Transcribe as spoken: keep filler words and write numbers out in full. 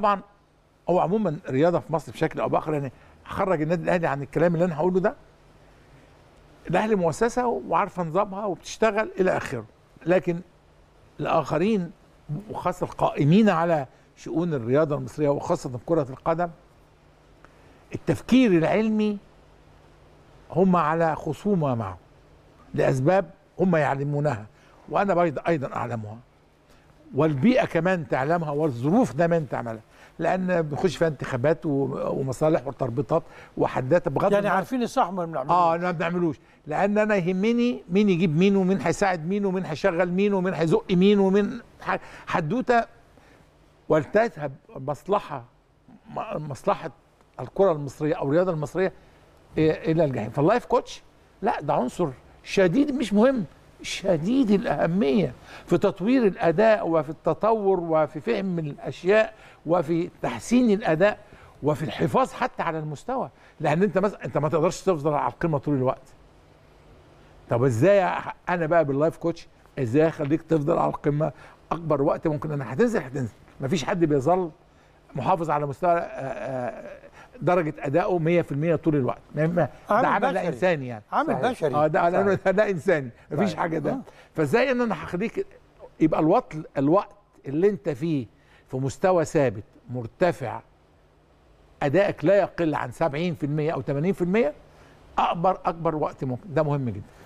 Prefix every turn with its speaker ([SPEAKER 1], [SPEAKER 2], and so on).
[SPEAKER 1] طبعا هو عموما الرياضه في مصر بشكل او باخر، يعني هخرج النادي الاهلي عن الكلام اللي انا هقوله ده. الاهلي مؤسسه وعارفه نظامها وبتشتغل الى اخره، لكن الاخرين وخاصه القائمين على شؤون الرياضه المصريه وخاصه كره القدم، التفكير العلمي هم على خصومه معه لاسباب هم يعلمونها وانا ايضا اعلمها، والبيئه كمان تعلمها، والظروف كمان تعملها، لان بنخش فيها انتخابات ومصالح وتربيطات وحدات بغض
[SPEAKER 2] يعني عارفين الصح ما بنعملوش.
[SPEAKER 1] اه ما بنعملوش، لان انا يهمني مين يجيب مين ومين هيساعد مين ومين هيشغل مين ومين هيزق مين ومين حدوته، ولتذهب مصلحه مصلحه الكره المصريه او الرياضه المصريه الى الجحيم. فاللايف كوتش لا، ده عنصر شديد مش مهم، شديد الأهمية في تطوير الأداء وفي التطور وفي فهم الأشياء وفي تحسين الأداء وفي الحفاظ حتى على المستوى، لأن أنت مثلا أنت ما تقدرش تفضل على القمة طول الوقت. طب إزاي أنا بقى باللايف كوتش إزاي أخليك تفضل على القمة أكبر وقت ممكن؟ أنا هتنزل هتنزل، مفيش حد بيظل محافظ على مستوى درجة أدائه مية في المية طول الوقت، ده عمل لا إنساني يعني،
[SPEAKER 2] عمل بشري.
[SPEAKER 1] اه ده لا إنساني، مفيش حاجة ده. فازاي ان انا هخليك يبقى الوقت الوقت اللي انت فيه في مستوى ثابت مرتفع، ادائك لا يقل عن سبعين في المية او ثمانين في المية، اكبر اكبر وقت ممكن، ده مهم جدا.